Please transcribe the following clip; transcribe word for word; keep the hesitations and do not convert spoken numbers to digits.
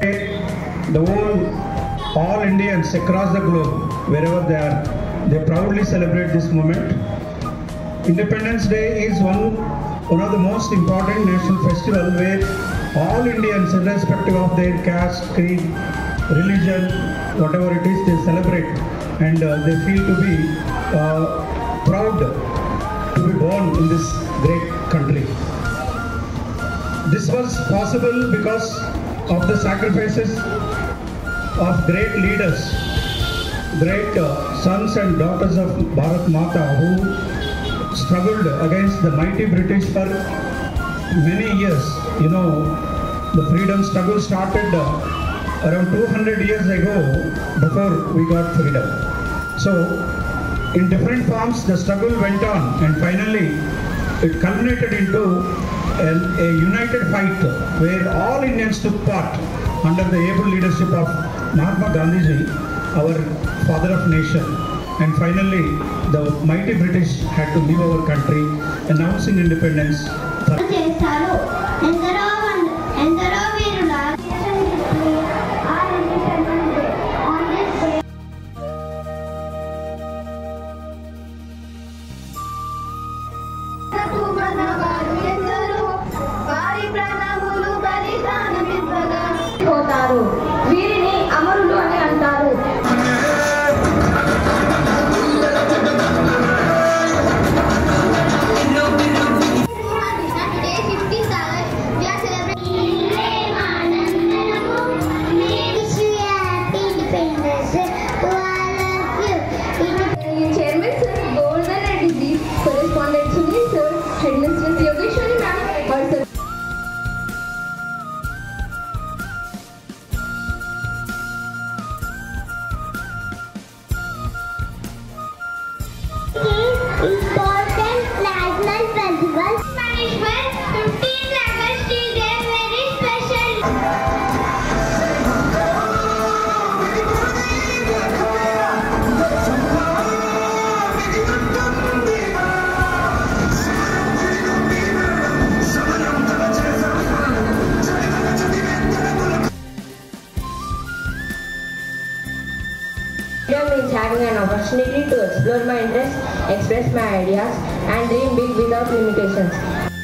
The whole, all Indians across the globe, wherever they are, they proudly celebrate this moment. Independence Day is one, one of the most important national festivals where all Indians, irrespective of their caste, creed, religion, whatever it is, they celebrate and uh, they feel to be uh, proud to be born in this great country. This was possible because of the sacrifices of great leaders, great uh, sons and daughters of Bharat Mata who struggled against the mighty British for many years. You know, the freedom struggle started uh, around two hundred years ago before we got freedom. So, in different forms the struggle went on and finally it culminated into an, a united fight where all Indians took part under the able leadership of Mahatma Gandhiji, our father of nation. And finally, the mighty British had to leave our country, announcing independence. వీరిని అమరులు అని అంటారు. Chairman sir Govardhan Reddy ji, correspondent Sunil sir, head mistress Yogeshwari ma'am और sir important national festival. Management fifteen August is there very special. Freedom means having an opportunity to explore my interests, express my ideas, and dream big without limitations.